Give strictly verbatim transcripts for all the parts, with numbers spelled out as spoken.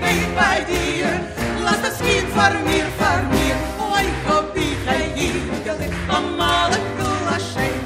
steht bei dir. Lass das Kind vor mir, vor mir. Oi, hab ich ein Jüngel, am alle Gulaschein.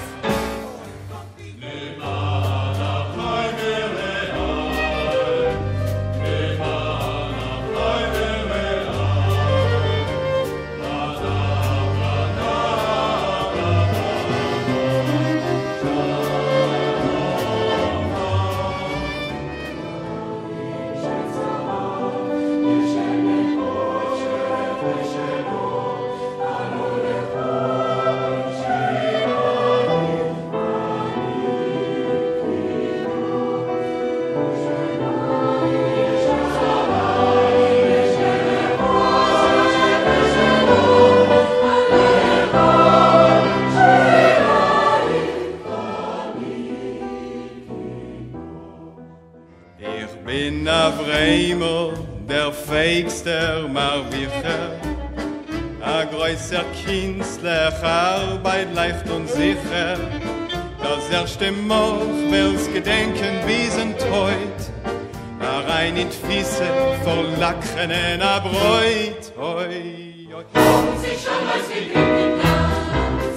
bin a Vremel, der feigster Marwicher, a größer Künstler, Arbeit leicht und sicher. Das erste Mal will's gedenken, wie sind heut, a rein in Füße, vor Lachen in a Bräut. Hoi, hoi. Und sich schon was wie den Platz.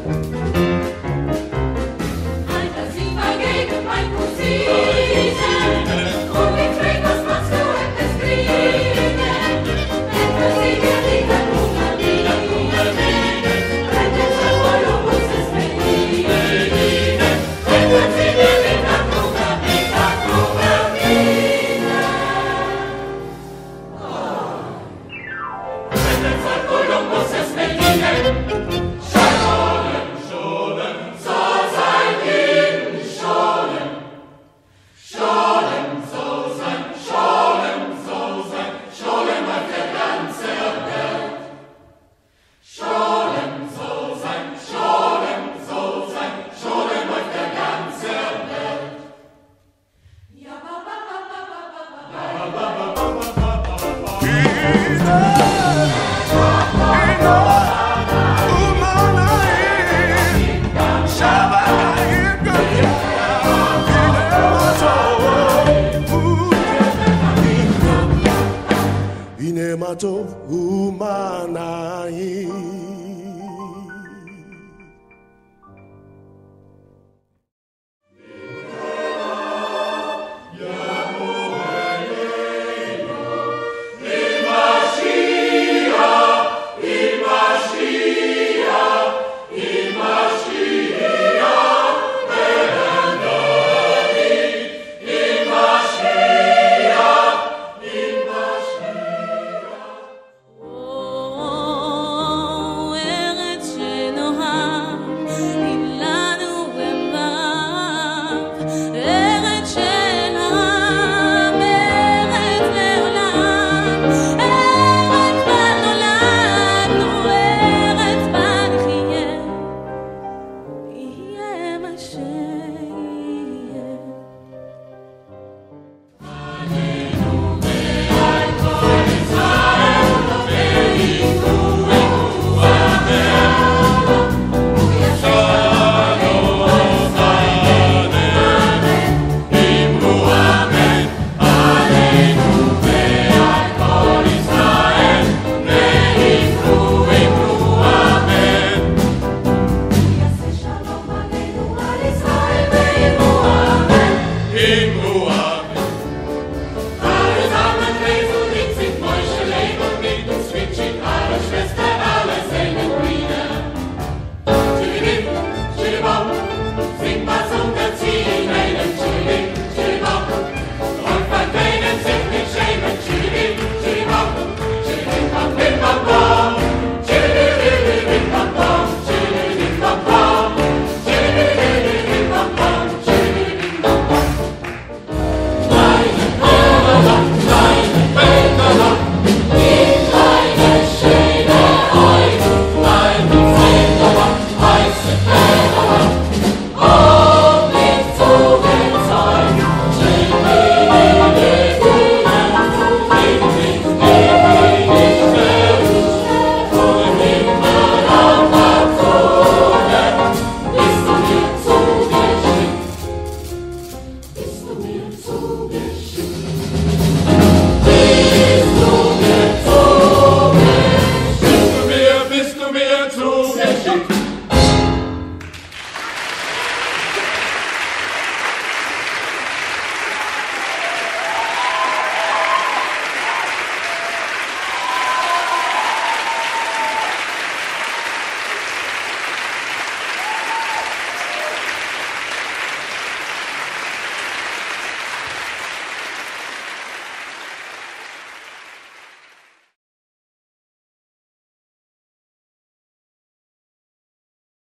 Alter, sie war gegen mein Cousine. Und ich frag, was machst du, etwas kriegen? Etwas sie mir liegen, Kummermine. Rettet schon Kolumbus ist Medine. Rettet sie mir liegen, Kummermine, Kummermine. Rettet schon Kolumbus ist Medine. Scholen, scholen, so sein Leben, scholen. Scholen, so sein, scholen, so sein, scholen auf der ganzen Welt. Scholen, so sein, scholen, so sein, scholen auf der ganzen Welt. Ja, ba, ba, ba, ba, ba, ba, ba, ba, ba, ba, Inemato umanai.